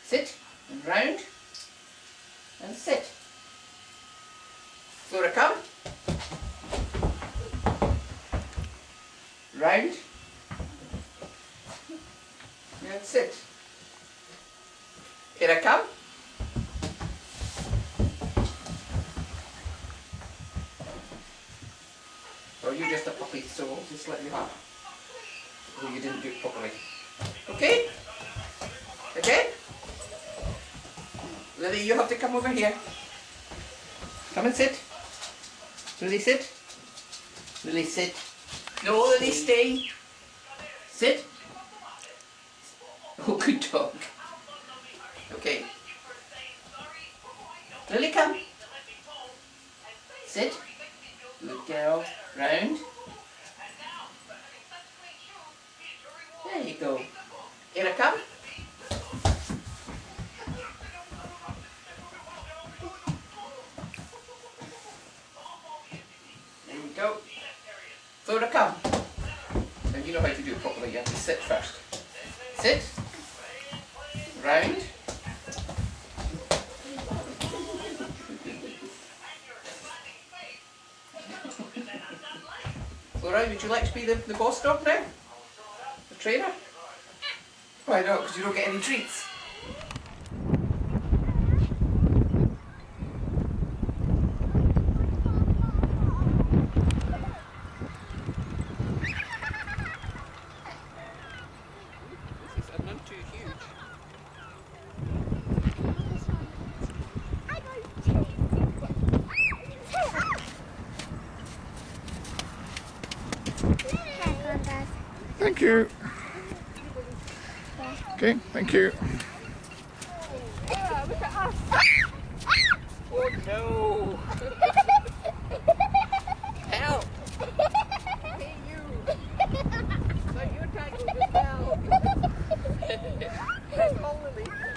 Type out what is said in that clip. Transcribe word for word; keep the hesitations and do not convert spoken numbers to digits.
Sit, and round, and sit. Flora, come. Round, and sit. Eira, come. Or you're just a puppy, so we'll just let you have. Oh, you didn't do it properly. Okay? Okay? Lily, you have to come over here. Come and sit. Lily, sit. Lily, sit. No, Lily, stay. Sit. Oh, good dog. Okay. Lily, come. Sit. Good girl. Round. There you go. Eira, come. There you go. Flora, come. And you know how to do it properly. You have to sit first. Sit. Round. Flora, would you like to be the, the boss dog now? The trainer? Why not? Because you don't get any treats. This is none too huge. Thank you. Okay, thank you. Yeah, look at us. Oh no. Help. Hey you. So you're tangled as well. That's all, Lily.